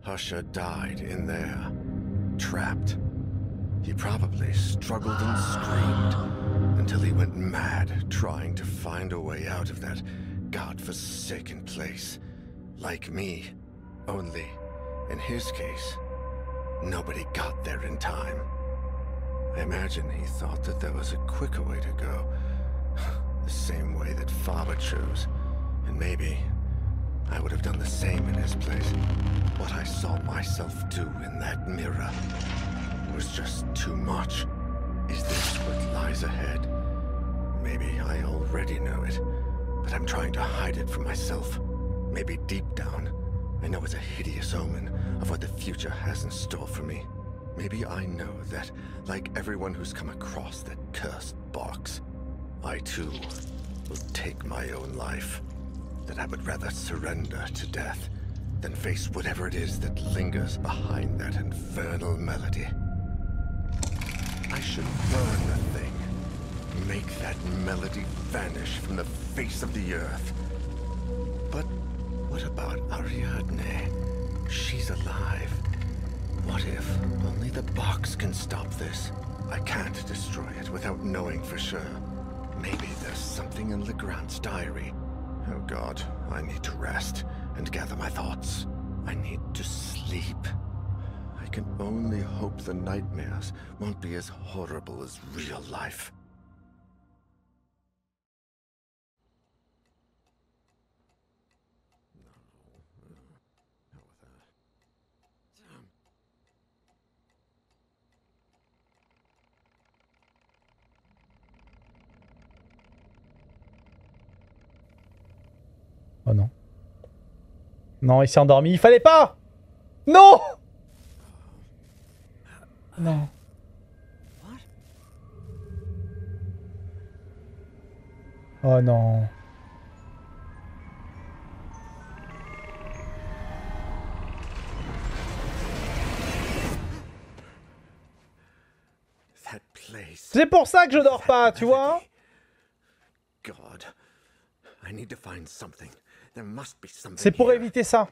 Husher died in there, trapped. He probably struggled and screamed until he went mad trying to find a way out of that godforsaken place. Like me, only, in his case, nobody got there in time. I imagine he thought that there was a quicker way to go. The same way that Faber chose. And maybe I would have done the same in his place. What I saw myself do in that mirror was just too much. Is this what lies ahead? Maybe I already know it, but I'm trying to hide it from myself. Maybe deep down, I know it's a hideous omen of what the future has in store for me. Maybe I know that, like everyone who's come across that cursed box, I too will take my own life. That I would rather surrender to death than face whatever it is that lingers behind that infernal melody. I should burn the thing. Make that melody vanish from the face of the earth. But what about Ariadne? She's alive. What if only the box can stop this? I can't destroy it without knowing for sure. Maybe there's something in Legrand's diary. Oh God, I need to rest and gather my thoughts. I need to sleep. I can only hope the nightmares won't be as horrible as real life. Oh non. Non, il s'est endormi. Il fallait pas! Non! Non. Oh non. C'est pour ça que je dors pas, tu vois? God, I need to find something. There must be something. C'est pour éviter ça.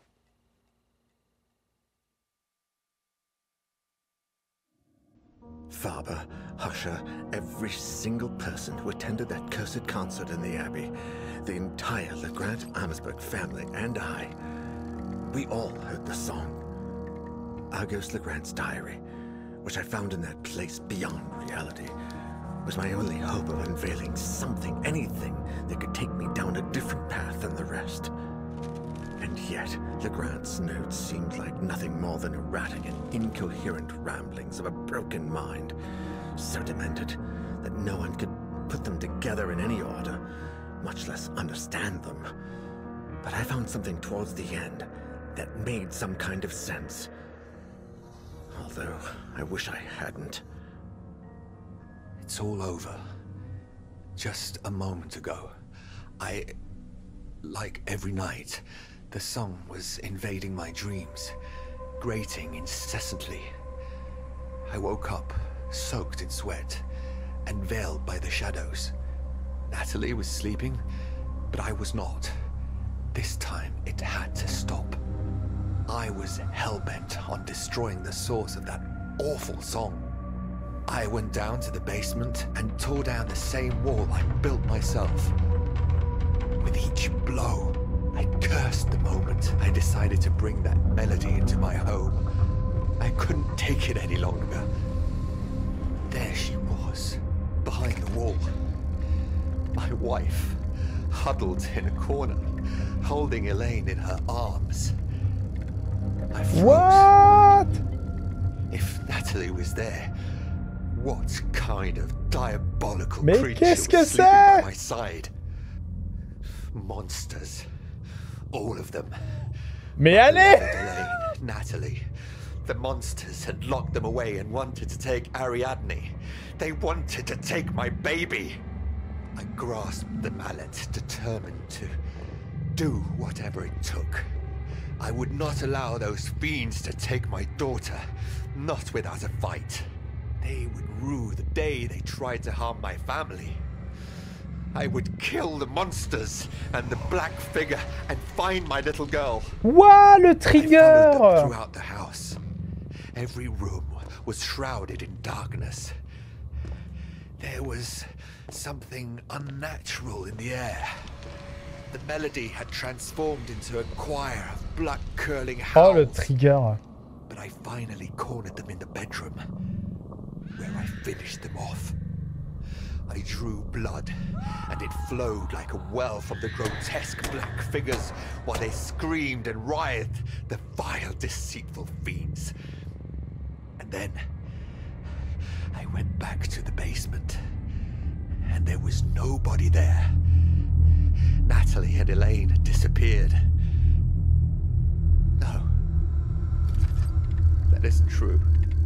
Faber, Husher, every single person who attended that cursed concert in the Abbey, the entire Legrand Amesburg family and I, we all heard the song. Auguste Legrand's diary, which I found in that place beyond reality, was my only hope of unveiling something, anything that could take me down a different path than the rest. And yet, Legrand's notes seemed like nothing more than erratic and incoherent ramblings of a broken mind, so demented that no one could put them together in any order, much less understand them. But I found something towards the end that made some kind of sense. Although, I wish I hadn't. It's all over. Just a moment ago, like every night, the song was invading my dreams, grating incessantly. I woke up, soaked in sweat, and veiled by the shadows. Natalie was sleeping, but I was not. This time, it had to stop. I was hell-bent on destroying the source of that awful song. I went down to the basement and tore down the same wall I built myself. With each blow, I cursed the moment I decided to bring that melody into my home. I couldn't take it any longer. There she was, behind the wall. My wife, huddled in a corner, holding Elaine in her arms. I froze. What? If Natalie was there, what kind of diabolical Mais creature qu'est-ce que was sleeping by c'est? my side? Monsters. All of them. Mais My allez! beloved Elaine, Natalie. The monsters had locked them away and wanted to take Ariadne. They wanted to take my baby. I grasped the mallet, determined to do whatever it took. I would not allow those fiends to take my daughter, not without a fight. They would rue the day they tried to harm my family. I would kill the monsters and the black figure and find my little girl. Ouah, le I followed them trigger! throughout the house. Every room was shrouded in darkness. There was something unnatural in the air. The melody had transformed into a choir of blood-curling Oh, le howls. trigger. But I finally cornered them in the bedroom, where I finished them off. I drew blood, and it flowed like a well from the grotesque black figures while they screamed and writhed, the vile, deceitful fiends. And then I went back to the basement, and there was nobody there. Natalie and Elaine had disappeared. No, that isn't true.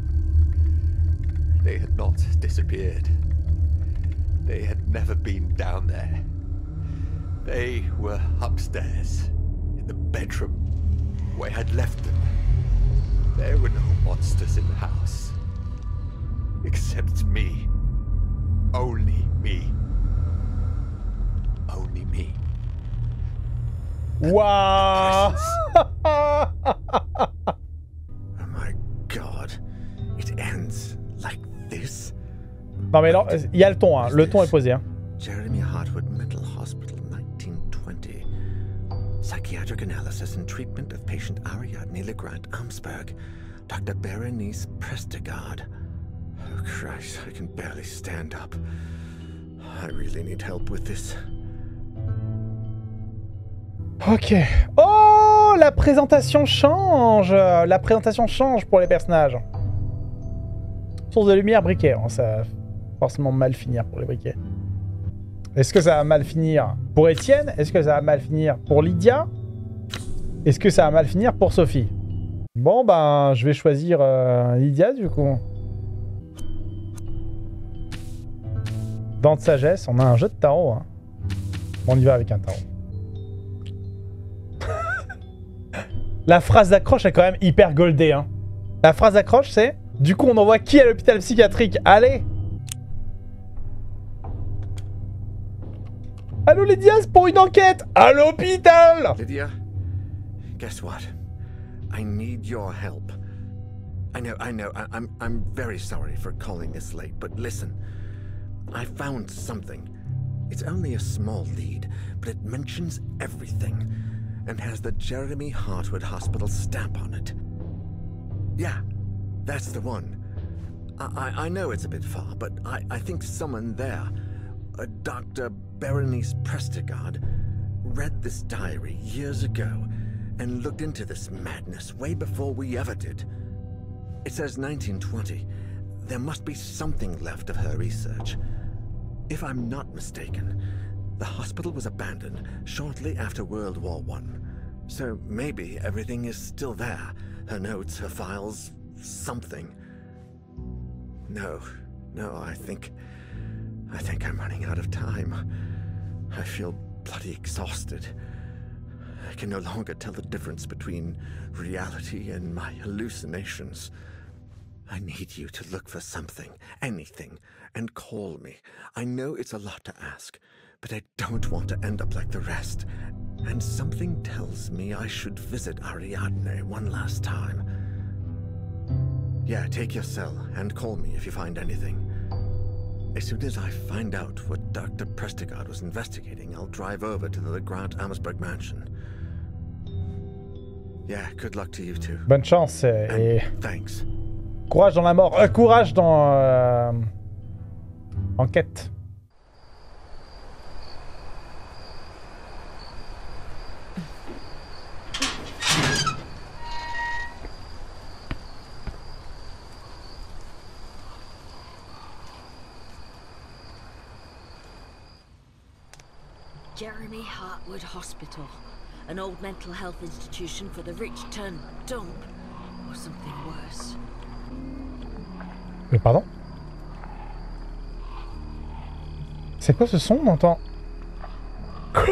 They had not disappeared. They had never been down there. They were upstairs, in the bedroom, where I had left them. There were no monsters in the house. Except me. Only me. Only me. Waouh! Oh my god. It ends like this? Non mais là, il y a le ton, hein. Le ton est posé. Hein. Jeremy Hartwood Mental Hospital, 1920. Psychiatric analysis and treatment of patient Ariadne LeGrand Amsberg. Dr. Berenice Prestegard. Oh Christ, I can barely stand up. I really need help with this. Ok. Oh, la présentation change. La présentation change pour les personnages. Source de lumière, briquet. Bon, ça va forcément mal finir pour les briquets. Est-ce que ça va mal finir pour Étienne? Est-ce que ça va mal finir pour Lydia? Est-ce que ça va mal finir pour Sophie? Bon, ben, je vais choisir Lydia, du coup. Dents de sagesse, on a un jeu de tarot. Hein. Bon, on y va avec un tarot. La phrase d'accroche est quand même hyper goldée. Hein. La phrase d'accroche, c'est... Du coup, on envoie qui à l'hôpital psychiatrique? Allez! Allô, Lydia, c'est pour une enquête! À l'hôpital! Lydia, guess what? I need your help. I know, I'm very sorry for calling this late, but listen. I found something. It's only a small lead, but it mentions everything and has the Jeremy Hartwood Hospital stamp on it. Yeah, that's the one. I know it's a bit far, but I think someone there, Dr. Berenice Prestegard, read this diary years ago and looked into this madness way before we ever did. It says 1920. There must be something left of her research. If I'm not mistaken, the hospital was abandoned shortly after World War I. So maybe everything is still there. Her notes, her files, something. No, I think I'm running out of time. I feel bloody exhausted. I can no longer tell the difference between reality and my hallucinations. I need you to look for something, anything, and call me. I know it's a lot to ask, but I don't want to end up like the rest. And something tells me I should visit Ariadne one last time. Yeah, take your cell and call me if you find anything. As soon as I find out what Dr. Prestegard was investigating, I'll drive over to the LeGrand Amsberg mansion. Yeah, good luck to you too. Bonne chance et... Thanks. Courage dans la mort. Courage dans... Enquête. Jeremy Hartwood Hospital, an old mental health institution for the rich turned dump, or something worse. Mais pardon? C'est quoi ce son on entend? Quoi?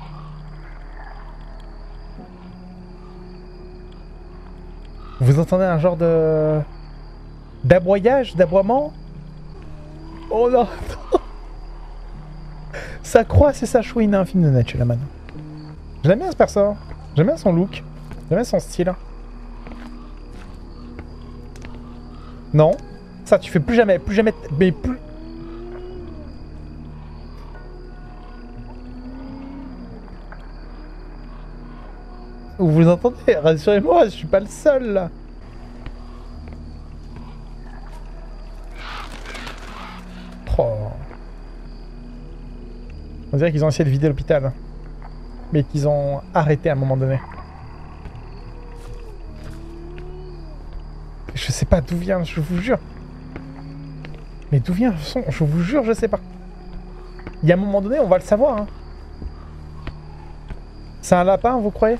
Vous entendez un genre de... d'aboyage, d'aboiement? Oh non! Ça croise et ça chouine un film de Nature Man. J'aime bien ce perso. J'aime bien son look. J'aime bien son style. Non. Ça, tu fais plus jamais. Plus jamais. Mais plus. Vous entendez? Rassurez-moi, je suis pas le seul là. Oh. On dirait qu'ils ont essayé de vider l'hôpital. Mais qu'ils ont arrêté à un moment donné. Je sais pas d'où vient, je vous jure. Mais d'où vient le son? Je vous jure, je sais pas. Il y a un moment donné, on va le savoir. Hein. C'est un lapin, vous croyez?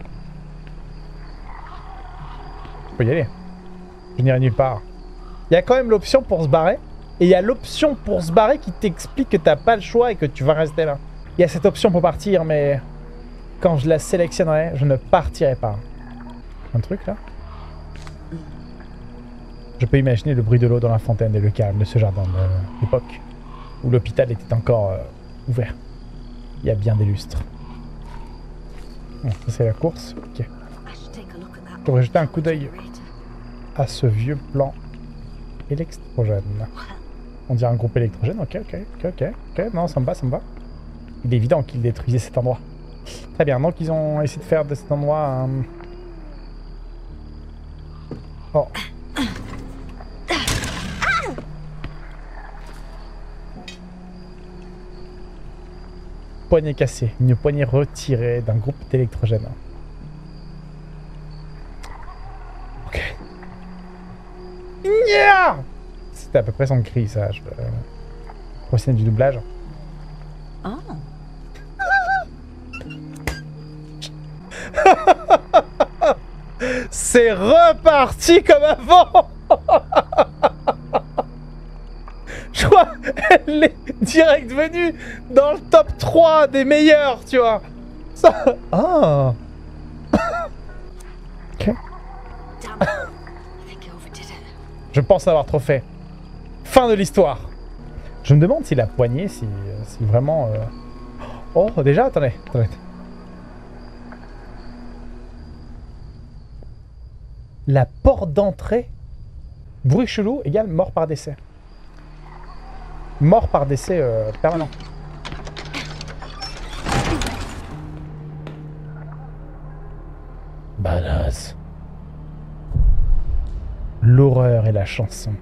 Je peux y aller. Je n'irai nulle part. Il y a quand même l'option pour se barrer. Et il y a l'option pour se barrer qui t'explique que t'as pas le choix et que tu vas rester là. Il y a cette option pour partir, mais quand je la sélectionnerai, je ne partirai pas. Un truc là? Je peux imaginer le bruit de l'eau dans la fontaine et le calme de ce jardin de l'époque où l'hôpital était encore ouvert. Il y a bien des lustres. Bon, ça c'est la course. Ok. Je devrais jeter un coup d'œil à ce vieux plan électrogène. On dirait un groupe électrogène. Ok. Non, ça me va, ça me va. Il est évident qu'ils détruisaient cet endroit. Très bien, donc ils ont essayé de faire de cet endroit Oh. Poignée cassée, une poignée retirée d'un groupe d'électrogène. Ok. Yeah, c'était à peu près son cri, ça. Je professionnel du doublage. Oh. C'est reparti comme avant. Je crois qu'elle est direct venue dans le top 3 des meilleurs, tu vois. Ça... Ah. Ok. Je pense avoir trop fait. Fin de l'histoire. Je me demande si la poignée, si vraiment... Oh, déjà, attendez. La porte d'entrée. Bruit chelou égale mort par décès. Mort par décès permanent. Badass. L'horreur et la chanson.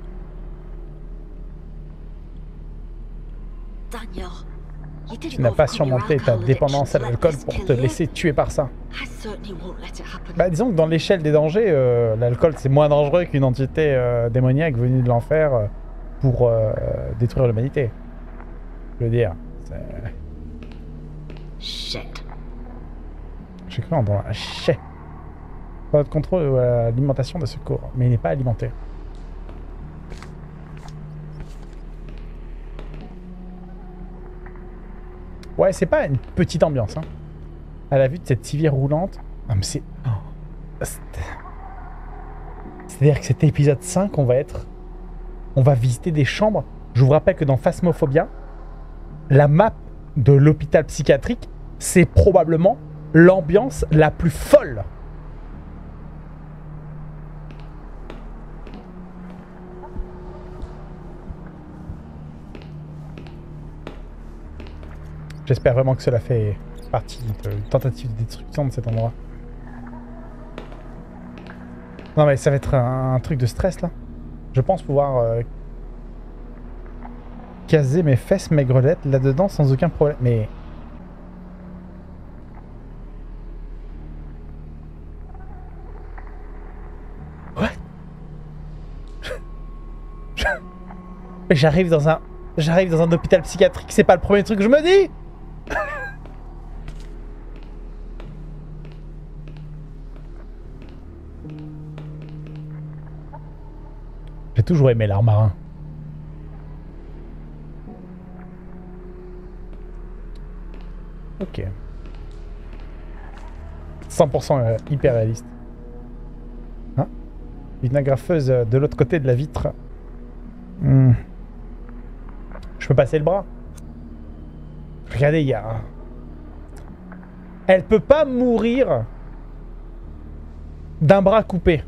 Tu n'as pas surmonté ta dépendance à l'alcool pour te laisser tuer par ça. Bah, disons que dans l'échelle des dangers, l'alcool c'est moins dangereux qu'une entité démoniaque venue de l'enfer pour détruire l'humanité. Je veux dire, Shit. j'ai cru entendre un chais. Pas de contrôle ou l'alimentation de secours, mais il n'est pas alimenté. Ouais, c'est pas une petite ambiance, hein. À la vue de cette civière roulante. Ah, mais c'est... C'est-à-dire que cet épisode 5, on va visiter des chambres. Je vous rappelle que dans Phasmophobia, la map de l'hôpital psychiatrique, c'est probablement l'ambiance la plus folle. J'espère vraiment que cela fait partie de tentative de destruction de cet endroit. Non mais ça va être un truc de stress là. Je pense pouvoir caser mes fesses maigrelettes là-dedans sans aucun problème. Mais... What? Mais j'arrive dans un hôpital psychiatrique, c'est pas le premier truc que je me dis. J'ai toujours aimé l'art marin. Ok. 100% hyper réaliste. Hein? Une agrafeuse de l'autre côté de la vitre. Je peux passer le bras. Regardez, il y a... Elle peut pas mourir d'un bras coupé.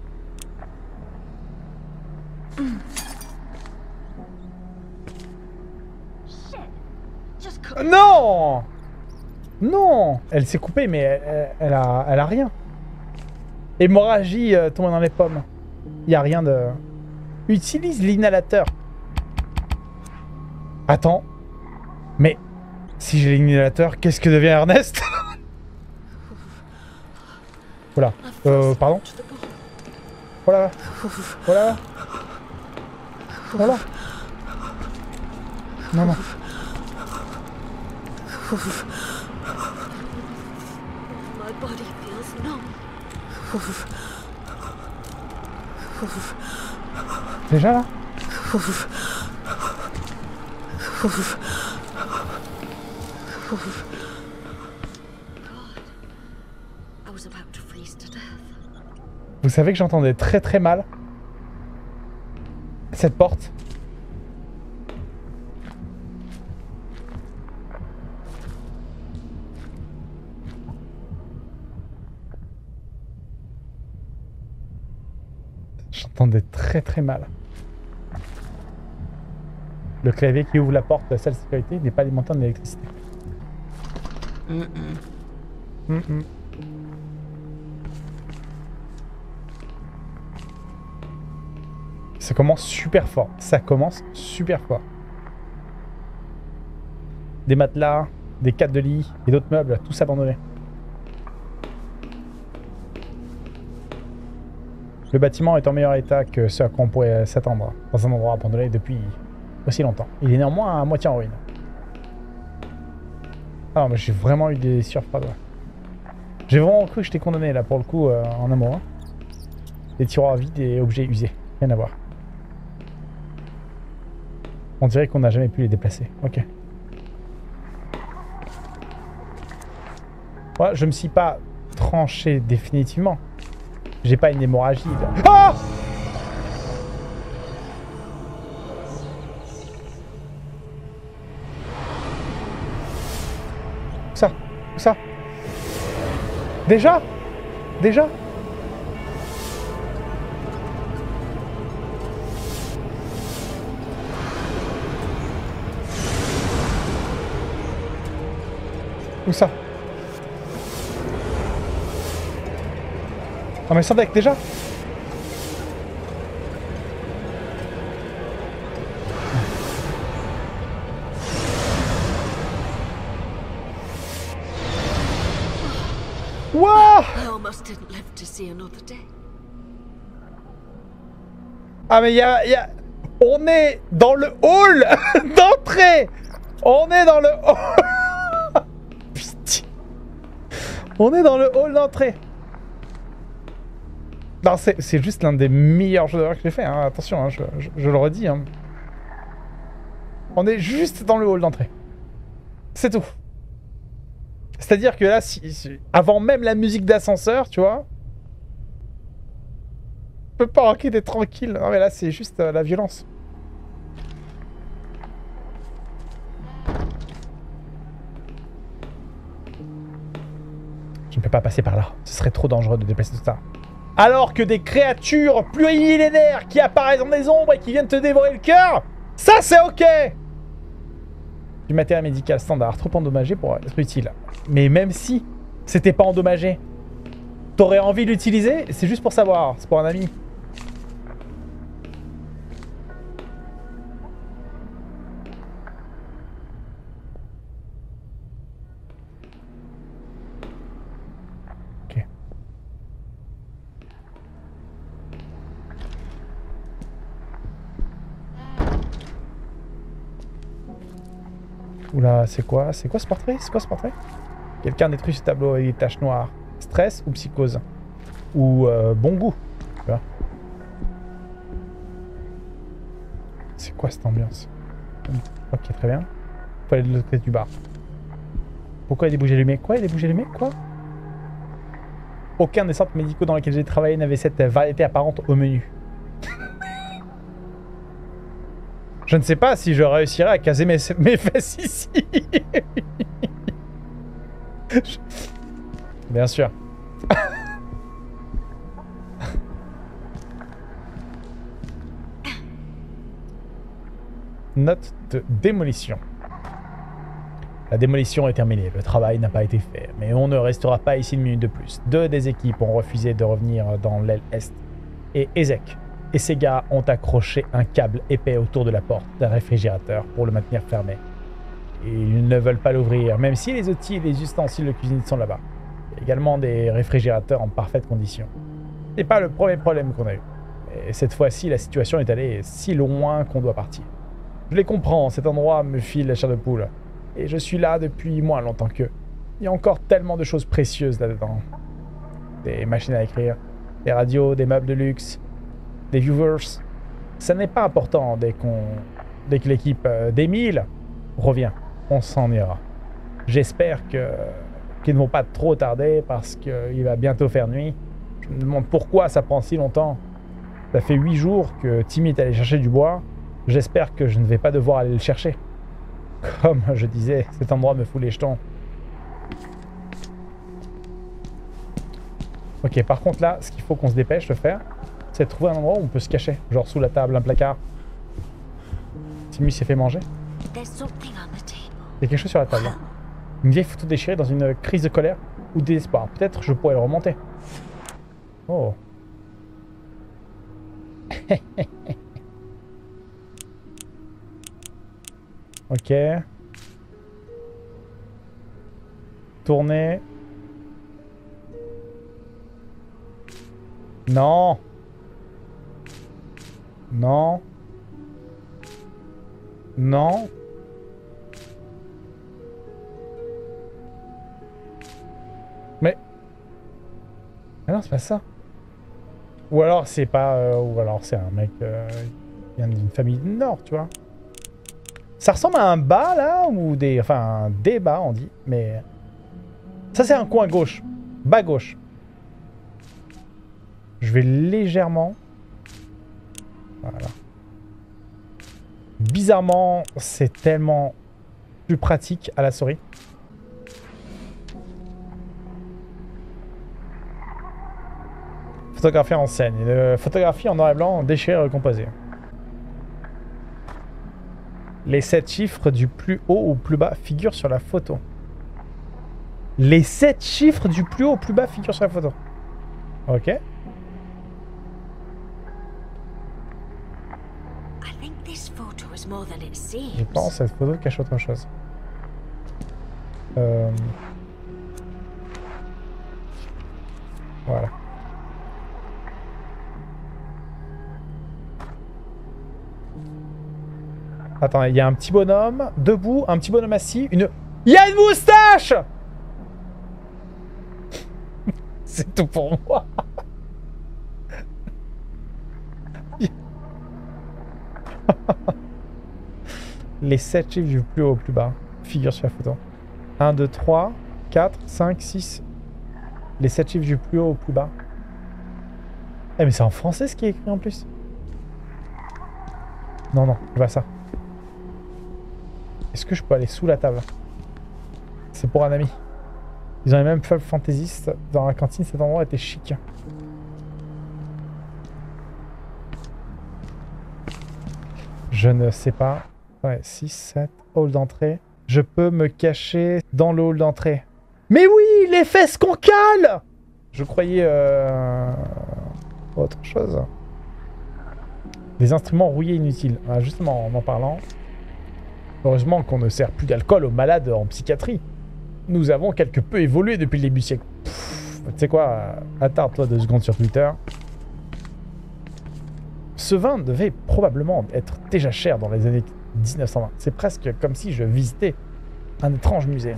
Non! Non! Elle s'est coupée, mais elle a rien. Hémorragie tombée dans les pommes. Il y a rien de... Utilise l'inhalateur. Attends. Mais si j'ai l'inhalateur, qu'est-ce que devient Ernest? Voilà. Pardon? Voilà. Voilà. Voilà. Non, non. My body feels numb. Déjà là? I was about to freeze to death. Vous savez que j'entendais très très mal cette porte. J'entendais très très mal. Le clavier qui ouvre la porte de la salle de sécurité n'est pas alimenté en électricité. Ça commence super fort. Ça commence super fort. Des matelas, des cadres de lit et d'autres meubles, tous abandonnés. Le bâtiment est en meilleur état que ce à quoi on pourrait s'attendre dans un endroit abandonné depuis aussi longtemps. Il est néanmoins à moitié en ruine. Ah non, mais j'ai vraiment eu des surprises. Ouais. J'ai vraiment cru que j'étais condamné là pour le coup en amour. Hein. Des tiroirs vides et objets usés. Rien à voir. On dirait qu'on n'a jamais pu les déplacer. Ok. Ouais, je me suis pas tranché définitivement. J'ai pas une hémorragie. Là. Ah! Où ça? Où ça? Déjà? Déjà? Où ça? Ah mais ça avec déjà? Wouah! I almost didn't live to see another day. Ah mais il y a... On est dans le hall d'entrée! On est dans le hall... Putain. On est dans le hall d'entrée. Non, c'est juste l'un des meilleurs jeux d'horreur que j'ai fait, hein. Attention, hein, je le redis. Hein. On est juste dans le hall d'entrée. C'est tout. C'est-à-dire que là, avant même la musique d'ascenseur, tu vois, on peut pas enquêter tranquille. Non mais là, c'est juste la violence. Je ne peux pas passer par là. Ce serait trop dangereux de déplacer tout ça. Alors que des créatures plurimillénaires qui apparaissent dans des ombres et qui viennent te dévorer le cœur, ça c'est ok. Du matériel médical standard, trop endommagé pour être utile. Mais même si c'était pas endommagé, t'aurais envie de l'utiliser? C'est juste pour savoir, c'est pour un ami. Ok. Oula, c'est quoi? C'est quoi ce portrait? C'est quoi ce portrait? Quelqu'un détruit ce tableau avec des taches noires. Stress ou psychose? Ou bon goût? Tu vois? C'est quoi cette ambiance? Ok, très bien. Faut aller de l'autre côté du bar. Pourquoi il y a des bougies allumées? Quoi? Il y a des bougies allumées? Quoi? Aucun des centres médicaux dans lesquels j'ai travaillé n'avait cette variété apparente au menu. Je ne sais pas si je réussirai à caser mes fesses ici. Bien sûr. Note de démolition. La démolition est terminée, le travail n'a pas été fait, mais on ne restera pas ici une minute de plus. 2 des équipes ont refusé de revenir dans l'aile est, et Ezek et ses gars ont accroché un câble épais autour de la porte d'un réfrigérateur pour le maintenir fermé. Et ils ne veulent pas l'ouvrir, même si les outils et les ustensiles de cuisine sont là-bas. Il y a également des réfrigérateurs en parfaite condition. C'est pas le premier problème qu'on a eu. Et cette fois-ci, la situation est allée si loin qu'on doit partir. Je les comprends, cet endroit me file la chair de poule. Et je suis là depuis moins longtemps qu'eux. Il y a encore tellement de choses précieuses là-dedans. Des machines à écrire, des radios, des meubles de luxe, des viewers. Ça n'est pas important dès que l'équipe d'Emile revient. On s'en ira. J'espère qu'ils ne vont pas trop tarder parce qu'il va bientôt faire nuit. Je me demande pourquoi ça prend si longtemps. Ça fait 8 jours que Timmy est allé chercher du bois. J'espère que je ne vais pas devoir aller le chercher. Comme je disais, cet endroit me fout les jetons. Ok, par contre là, ce qu'il faut qu'on se dépêche de faire, c'est de trouver un endroit où on peut se cacher. Genre sous la table, un placard. Timmy s'est fait manger. Il y a quelque chose sur la table. Hein. Une vieille photo déchirée dans une crise de colère ou de désespoir. Peut-être je pourrais le remonter. Oh. Ok. Tourner. Non. Non. Non. Mais... Ah non, c'est pas ça. Ou alors c'est pas... ou alors c'est un mec... qui vient d'une famille du Nord, tu vois. Ça ressemble à un bas, là, ou des... Enfin, des bas, on dit, mais... Ça, c'est un coin gauche. Bas gauche. Je vais légèrement... Voilà. Bizarrement, c'est tellement plus pratique à la souris. Photographie en scène. Photographie en noir et blanc, déchirée et recomposée. Les 7 chiffres du plus haut au plus bas figurent sur la photo. Les 7 chiffres du plus haut au plus bas figurent sur la photo. Ok. Je pense que cette photo cache autre chose. Voilà. Attends, il y a un petit bonhomme debout, un petit bonhomme assis, une... Il y a une moustache. C'est tout pour moi. Les 7 chiffres du plus haut au plus bas figurent sur la photo. 1, 2, 3, 4, 5, 6. Les 7 chiffres du plus haut au plus bas. Eh mais c'est en français ce qui est écrit en plus. Non, non, je vois ça. Est-ce que je peux aller sous la table? C'est pour un ami. Ils ont les mêmes feuilles fantaisistes dans la cantine. Cet endroit était chic. Je ne sais pas. Ouais, 6, 7, hall d'entrée. Je peux me cacher dans le hall d'entrée. Mais oui, les fesses qu'on cale! Je croyais autre chose. Des instruments rouillés inutiles. Ah, justement, en parlant, heureusement qu'on ne sert plus d'alcool aux malades en psychiatrie. Nous avons quelque peu évolué depuis le début du siècle. Tu sais quoi? Attarde-toi 2 secondes sur Twitter. Ce vin devait probablement être déjà cher dans les années 1920. C'est presque comme si je visitais un étrange musée.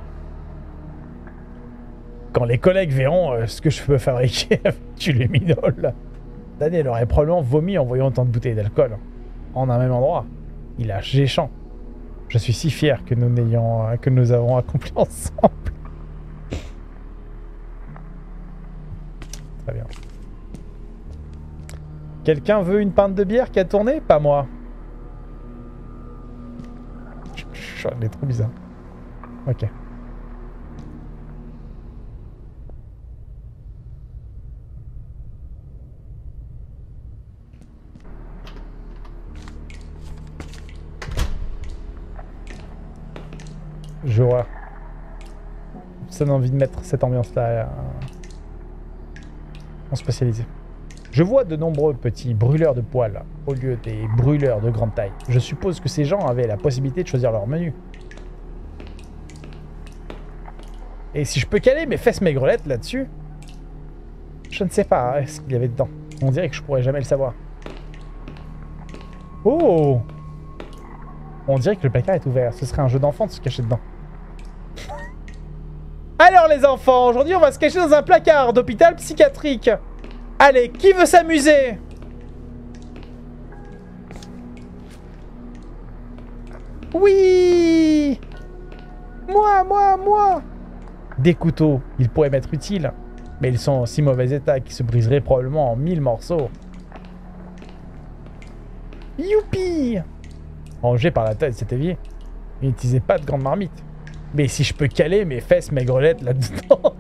Quand les collègues verront ce que je peux fabriquer avec du luminol, Daniel aurait probablement vomi en voyant autant de bouteilles d'alcool en un même endroit. Il a géchant. Je suis si fier que nous avons accompli ensemble. Très bien. Quelqu'un veut une pinte de bière qui a tourné? Pas moi. Il est trop bizarre. Ok. Je vois. Ça donne envie de mettre cette ambiance-là en spécialisé. Je vois de nombreux petits brûleurs de poils au lieu des brûleurs de grande taille. Je suppose que ces gens avaient la possibilité de choisir leur menu. Et si je peux caler mes fesses maigrelettes là-dessus, je ne sais pas ce qu'il y avait dedans. On dirait que je pourrais jamais le savoir. Oh! On dirait que le placard est ouvert. Ce serait un jeu d'enfant de se cacher dedans. Alors les enfants, aujourd'hui on va se cacher dans un placard d'hôpital psychiatrique. Allez, qui veut s'amuser? Oui! Moi! Des couteaux, ils pourraient m'être utiles, mais ils sont en si mauvais état qu'ils se briseraient probablement en 1000 morceaux. Youpi! Rangé par la taille de cet évier, il n'utilisait pas de grande marmite. Mais si je peux caler mes fesses maigrelettes là-dedans...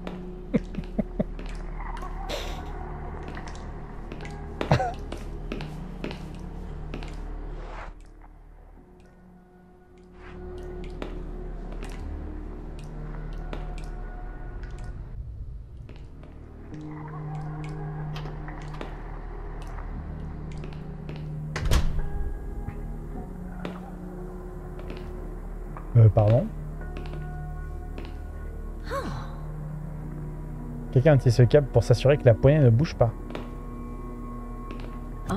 Pardon? Quelqu'un tient ce câble pour s'assurer que la poignée ne bouge pas. Oh.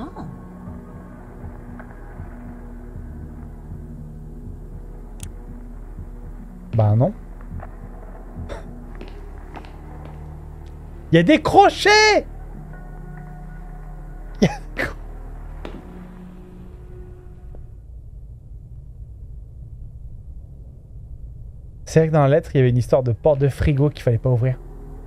Bah non. Il y a des crochets! Il y a des crochets. C'est vrai que dans la lettre, il y avait une histoire de porte de frigo qu'il fallait pas ouvrir.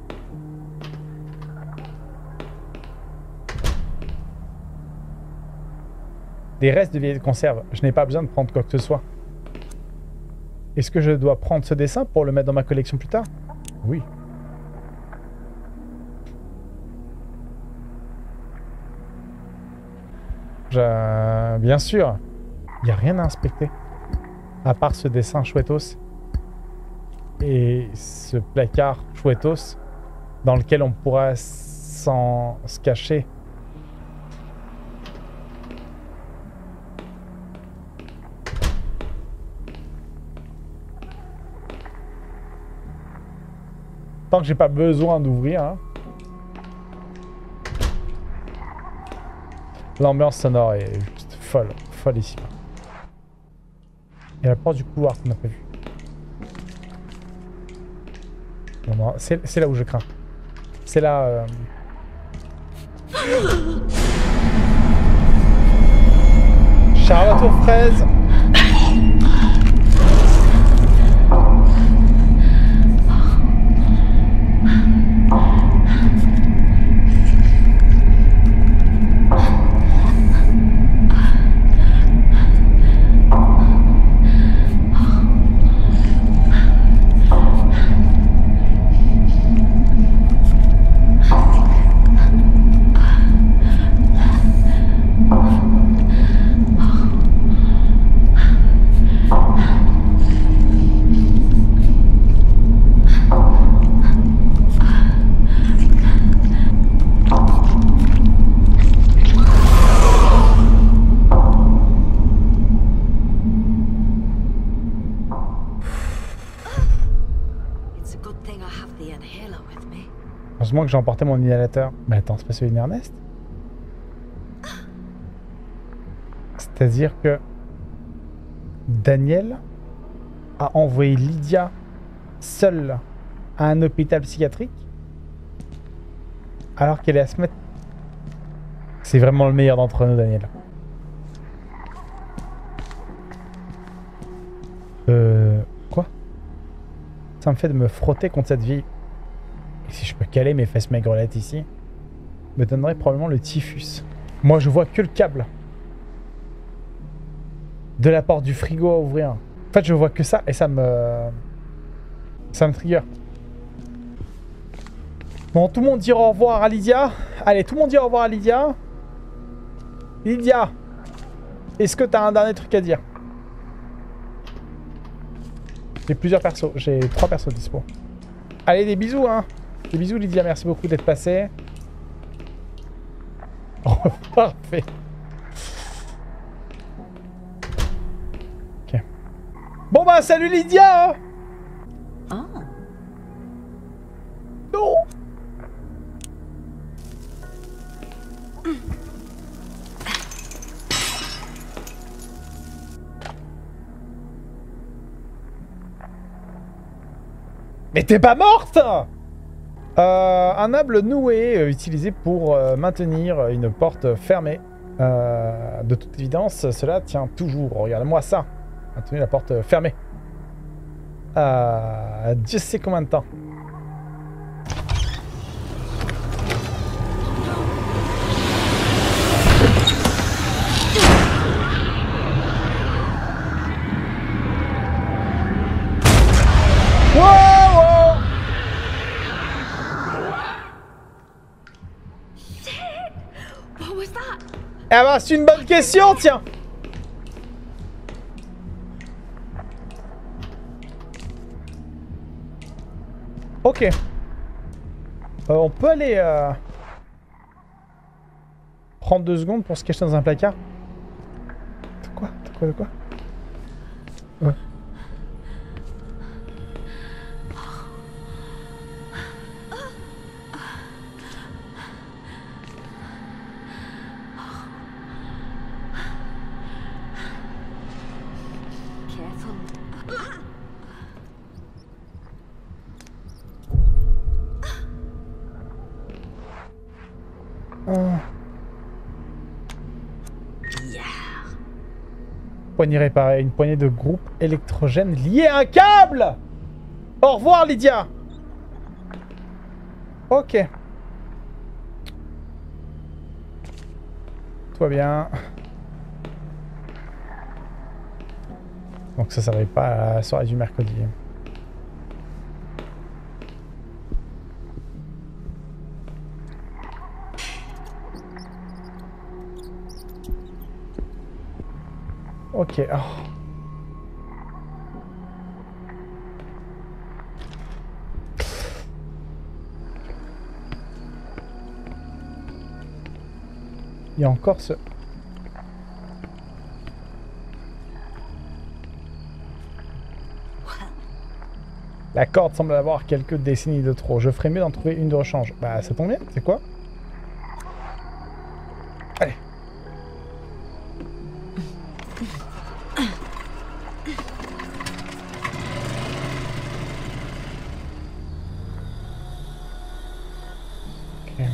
Des restes de vieilles conserves. Je n'ai pas besoin de prendre quoi que ce soit. Est-ce que je dois prendre ce dessin pour le mettre dans ma collection plus tard? Oui. Bien sûr. Il n'y a rien à inspecter. À part ce dessin chouettos. Et ce placard chouettos. Dans lequel on pourra se cacher. Tant que j'ai pas besoin d'ouvrir. Hein. L'ambiance sonore est juste folle ici. Et la porte du couloir qu'on n'a pas vu. Non, c'est là où je crains. C'est là... Charlotte aux fraises. Heureusement que j'ai emporté mon inhalateur. Mais attends, c'est pas celui d'Ernest? C'est-à-dire que Daniel a envoyé Lydia seule à un hôpital psychiatrique alors qu'elle est à se mettre... C'est vraiment le meilleur d'entre nous, Daniel. Quoi? Ça me fait de me frotter contre cette vieille... Et si je peux caler mes fesses maigrelettes ici, me donnerait probablement le typhus. Moi, je vois que le câble de la porte du frigo à ouvrir. fait, je vois que ça et ça me trigger. Bon, tout le monde dit au revoir à Lydia. Allez, tout le monde dit au revoir à Lydia. Lydia, est-ce que t'as un dernier truc à dire? J'ai plusieurs persos. J'ai 3 persos dispo. Allez, des bisous, hein. Des bisous, Lydia. Merci beaucoup d'être passé. Oh, parfait. Ok. Bon, bah, salut, Lydia. Oh, Non. Mais t'es pas morte! Un câble noué utilisé pour maintenir une porte fermée. De toute évidence, cela tient toujours. Regarde-moi ça. Maintenir la porte fermée. Dieu sait combien de temps. what was that? Ah bah, c'est une bonne question, tiens. Ok. On peut aller prendre 2 secondes pour se cacher dans un placard. De quoi? De quoi? Ouais. Careful. Yeah. Poignée réparée, une poignée de groupe électrogène liée à un câble. Au revoir, Lydia. Ok. Tout va bien. Donc ça n'arrive pas à la soirée du mercredi. Ok. Oh. Il y a encore ce... La corde semble avoir quelques décennies de trop. Je ferais mieux d'en trouver une de rechange. Bah ça tombe bien, c'est quoi? Allez. Ok.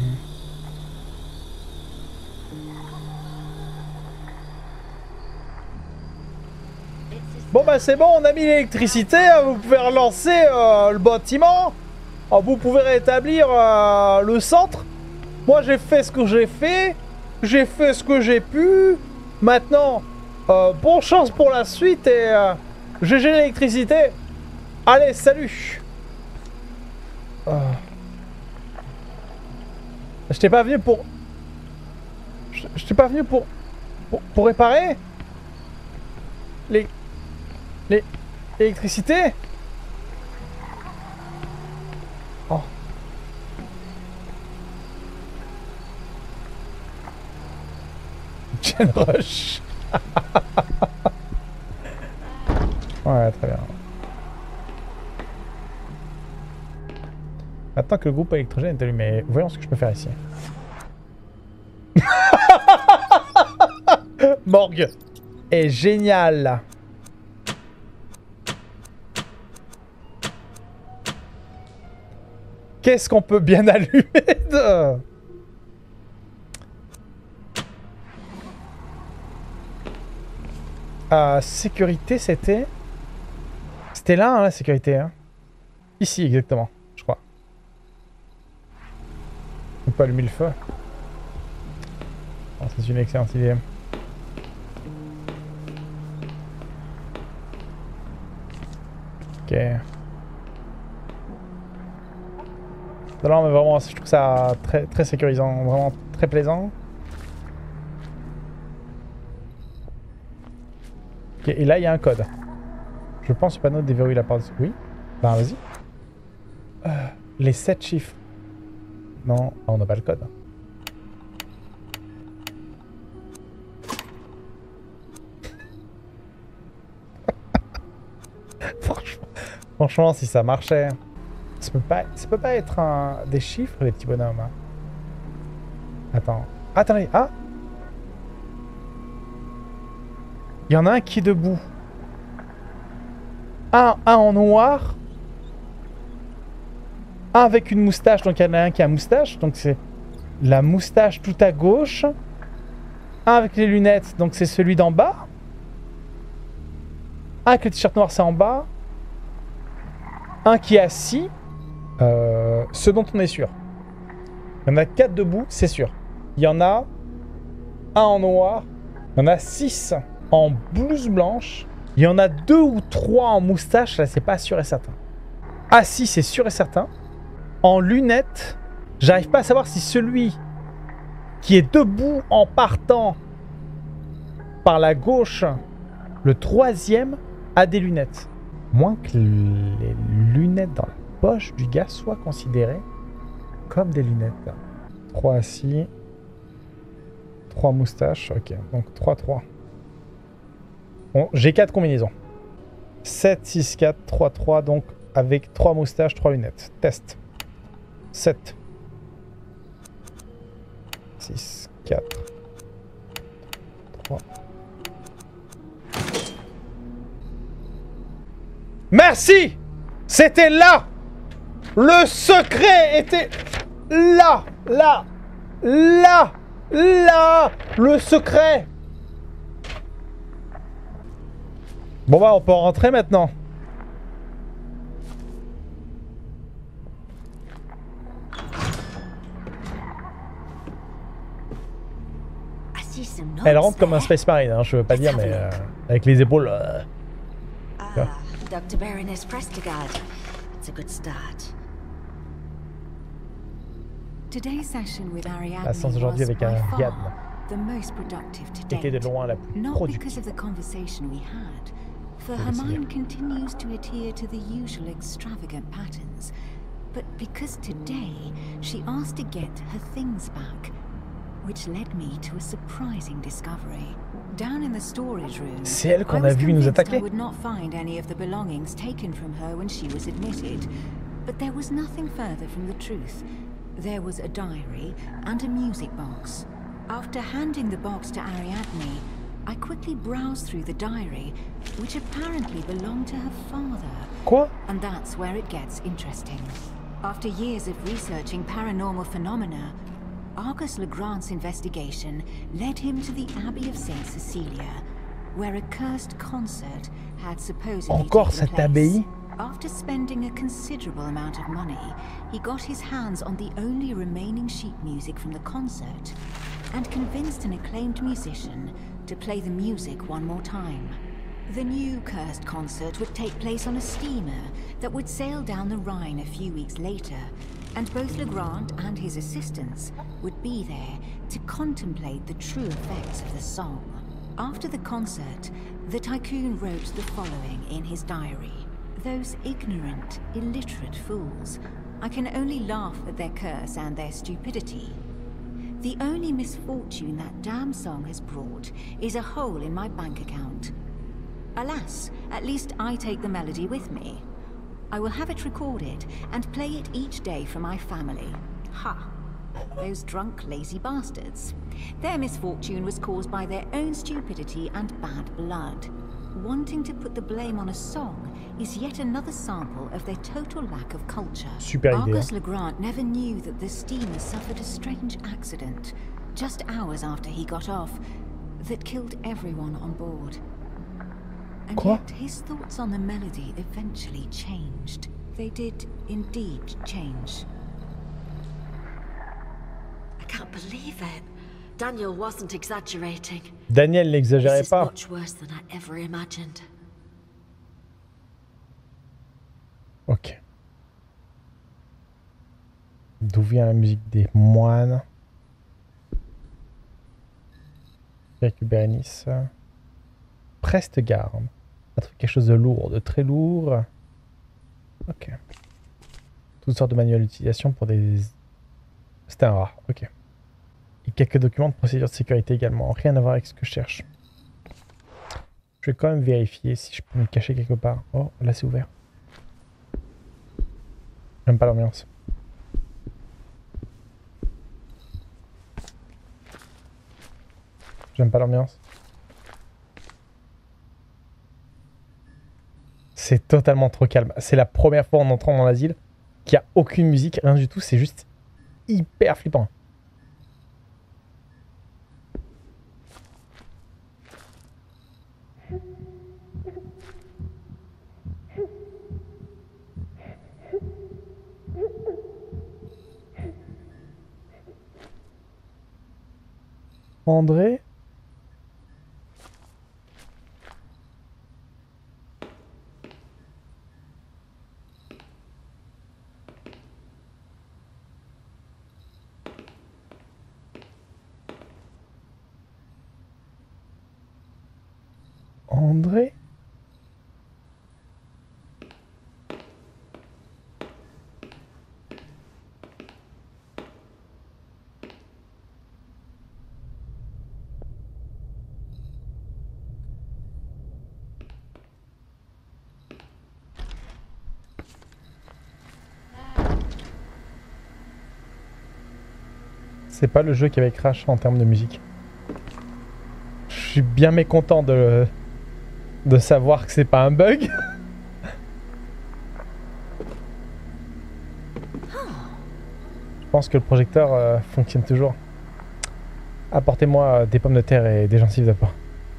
Bon bah c'est bon, on a mis l'électricité, vous pouvez relancer le bâtiment, vous pouvez rétablir le centre. Moi j'ai fait ce que j'ai fait ce que j'ai pu. Maintenant, bonne chance pour la suite et GG l'électricité. Allez, salut. Je t'ai pas venu pour... Je t'ai pas venu pour réparer l'électricité. Oh. Gen Rush. Ouais, très bien. Maintenant que le groupe électrogène est allumé, voyons ce que je peux faire ici. Morgue est génial. Qu'est-ce qu'on peut bien allumer de... Sécurité, c'était... C'était là, hein, la sécurité. Hein. Ici, exactement, je crois. On peut allumer le feu. Oh, c'est une excellente idée. Ok. Non, mais vraiment, je trouve ça très, très sécurisant, vraiment très plaisant. Ok, et là, il y a un code. Je pense que le panneau déverrouille la porte. Oui. Ben, vas-y. Les 7 chiffres. Non, on n'a pas le code. Franchement, si ça marchait... Ça peut pas être des chiffres, les petits bonhommes. Hein. Attends. Attendez. Ah! Il y en a un qui est debout. Un en noir. Un avec une moustache. Donc il y en a un qui a une moustache. Donc c'est la moustache tout à gauche. Un avec les lunettes. Donc c'est celui d'en bas. Un avec le t-shirt noir, c'est en bas. Un qui est assis. Ce dont on est sûr. Il y en a 4 debout, c'est sûr. Il y en a un en noir. Il y en a 6 en blouse blanche. Il y en a 2 ou 3 en moustache. Là, c'est pas sûr et certain. Assis, c'est sûr et certain. En lunettes, j'arrive pas à savoir si celui qui est debout en partant par la gauche, le 3e, a des lunettes. Moins que les lunettes dans la poche du gars soient considérées comme des lunettes. 3 assis. 3 moustaches. Ok, donc 3-3. Bon, j'ai 4 combinaisons. 7, 6, 4, 3, 3. Donc avec 3 moustaches, 3 lunettes. Test. 7. 6, 4. 3. Merci! C'était là! Le secret était là! Là! Là! Là! Le secret! Bon bah on peut rentrer maintenant. Elle rentre comme un Space Marine, hein, je veux pas dire, mais avec les épaules. Dr. Baroness Prestigard. It's a good start. Today's session with Ariadne La séance aujourd'hui avec Ariadne the most productive to était de date. loin la plus Not because productive. of the conversation we had, for her mind continues to adhere to the usual extravagant patterns, but because today she asked to get her things back, which led me to a surprising discovery. Down in the storage room, C'est elle qu'on I a was vu nous convinced I attaquer. would not find any of the belongings taken from her when she was admitted, but there was nothing further from the truth. There was a diary and a music box. After handing the box to Ariadne, I quickly browsed through the diary, which apparently belonged to her father. Quoi? And that's where it gets interesting. After years of researching paranormal phenomena, Argus Legrand's investigation led him to the Abbey of Saint Cecilia, where a cursed concert had supposedly Encore taken cette place. abbaye? After spending a considerable amount of money, he got his hands on the only remaining sheet music from the concert and convinced an acclaimed musician to play the music one more time. The new cursed concert would take place on a steamer that would sail down the Rhine a few weeks later, and both Legrand and his assistants would be there to contemplate the true effects of the song. After the concert, the tycoon wrote the following in his diary. Those ignorant, illiterate fools. I can only laugh at their curse and their stupidity. The only misfortune that damn song has brought is a hole in my bank account. Alas, at least I take the melody with me. I will have it recorded and play it each day for my family. Ha! Those drunk, lazy bastards. Their misfortune was caused by their own stupidity and bad blood. Wanting to put the blame on a song is yet another sample of their total lack of culture. Super idée. Argus Legrand never knew that the steamer suffered a strange accident, just hours after he got off, that killed everyone on board. And Quoi? yet his thoughts on the melody eventually changed. They did indeed change. I can't believe it. Daniel wasn't exaggerating. Daniel This n'exagérait is pas. much worse than I ever imagined. D'où vient la musique des moines? Avec Bérénice. Preste-garde. Un truc, quelque chose de lourd, de très lourd. Ok. Toutes sortes de manuels d'utilisation pour des... C'était un rat, ok. Et quelques documents de procédure de sécurité également. Rien à voir avec ce que je cherche. Je vais quand même vérifier si je peux me cacher quelque part. Oh, là c'est ouvert. J'aime pas l'ambiance. J'aime pas l'ambiance. C'est totalement trop calme. C'est la première fois en entrant dans l'asile qu'il n'y a aucune musique, rien du tout. C'est juste hyper flippant. André? André? C'est pas le jeu qui avait crash en termes de musique. Je suis bien mécontent de savoir que c'est pas un bug. Je pense que le projecteur fonctionne toujours. Apportez-moi des pommes de terre et des gencives de porc.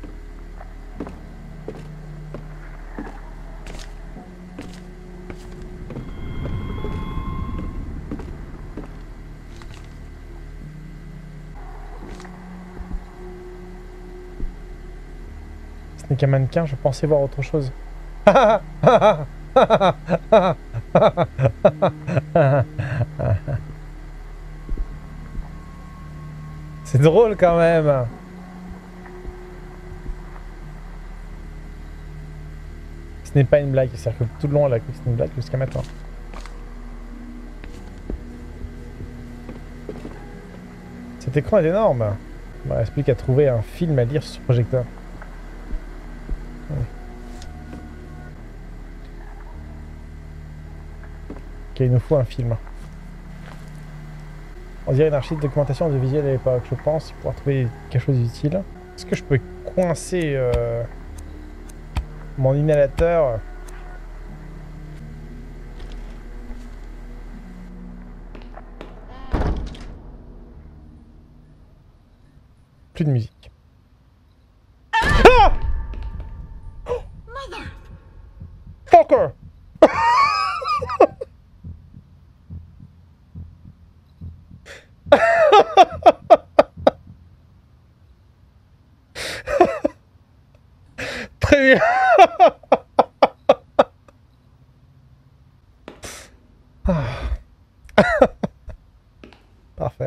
Ce n'est qu'un mannequin, je pensais voir autre chose. C'est drôle quand même. Ce n'est pas une blague, c'est-à-dire que tout le long elle a cru que c'était une blague jusqu'à maintenant. Cet écran est énorme. Il ne reste plus qu'à trouver un film à lire sur ce projecteur. Ok, il nous faut un film. On dirait une archive de documentation audiovisuelle à l'époque. Je pense pouvoir trouver quelque chose d'utile. Est-ce que je peux coincer mon inhalateur? Plus de musique. Ah! Fucker! Très bien. Parfait.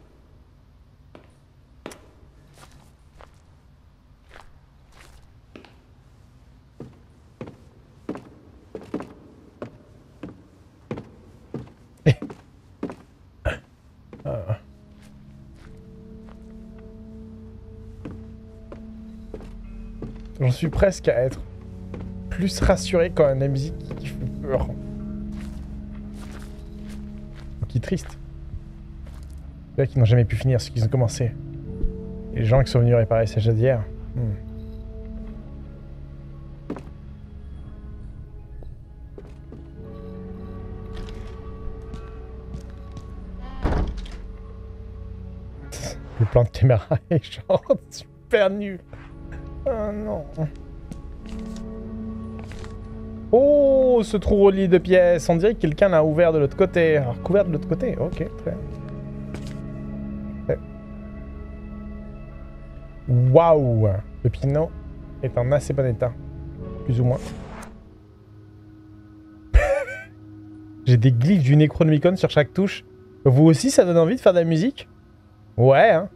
J'en suis presque à être plus rassuré quand la musique qui fait peur. Qui est triste. Là qui n'ont jamais pu finir ce qu'ils ont commencé. Les gens qui sont venus réparer ces jadières. Le plan de caméra est genre super nul. Oh non. Oh, ce trou au lit de pièces. On dirait que quelqu'un l'a ouvert de l'autre côté. Alors, couvert de l'autre côté. Ok, très bien. Waouh. Le Pinot est en assez bon état. Plus ou moins. J'ai des glyphes du Necronomicon sur chaque touche. Vous aussi, ça donne envie de faire de la musique? Ouais, hein.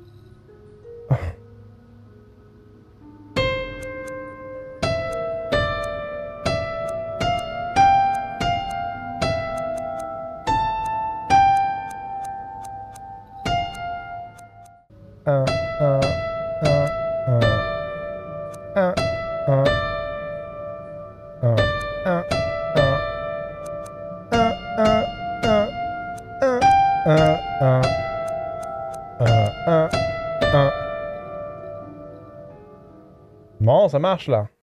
Bon, ça marche là.